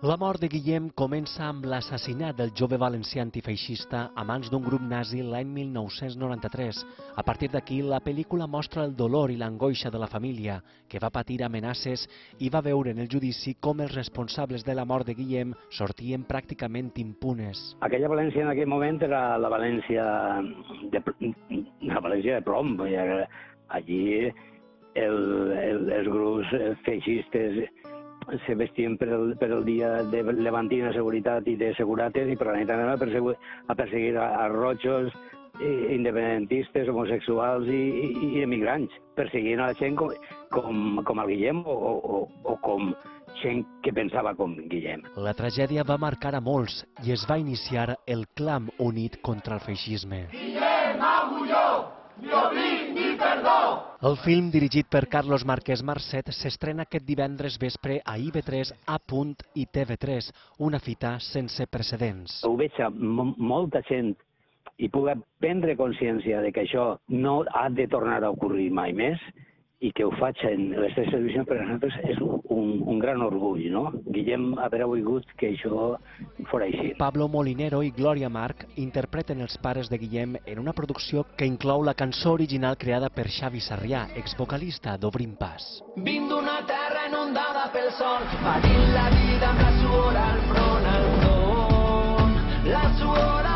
La mort de Guillem comença amb l'assassinat del jove valencià antifeixista a mans d'un grup nazi l'any 1993. A partir d'aquí, la pel·lícula mostra el dolor i l'angoixa de la família, que va patir amenaces i va veure en el judici com els responsables de la mort de Guillem sortien pràcticament impunes. Aquella València en aquell moment era la València de plom. Allí els grups feixistes se vestien per el dia de levantina seguretat i de segurates i per la nit anaven a perseguir a rojos, independentistes, homosexuals i emigrants. Perseguien a la gent com el Guillem o com gent que pensava com Guillem. La tragèdia va marcar a molts i es va iniciar el clam unit contra el feixisme. Guillem Agulló, ni oblit ni perdó! El film, dirigit per Carlos Márquez Marcet, s'estrena aquest divendres vespre a IB3, A. i TV3, una fita sense precedents. Ho veig a molta gent i pugui prendre consciència de que això no ha de tornar a ocorrir mai més i que ho faig en les tres televisions per a nosaltres és un gran orgull, no? Guillem haver volgut que això fos així. Pablo Molinero i Glòria March interpreten els pares de Guillem en una producció que inclou la cançó original creada per Xavi Sarrià, exvocalista d'Obrim Pas. Vinc d'una terra inundada pel sol, patint la vida amb la suor al front, al front, la suor